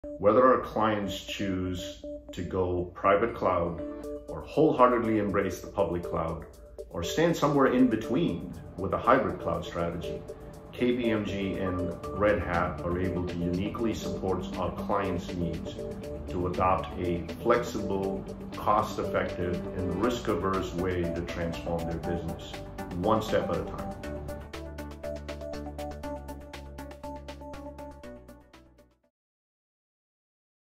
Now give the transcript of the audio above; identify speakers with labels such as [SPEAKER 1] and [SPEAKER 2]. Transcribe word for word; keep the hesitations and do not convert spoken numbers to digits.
[SPEAKER 1] Whether our clients choose to go private cloud or wholeheartedly embrace the public cloud or stand somewhere in between with a hybrid cloud strategy, K P M G and Red Hat are able to uniquely support our clients' needs to adopt a flexible, cost-effective, and risk-averse way to transform their business, one step at a time.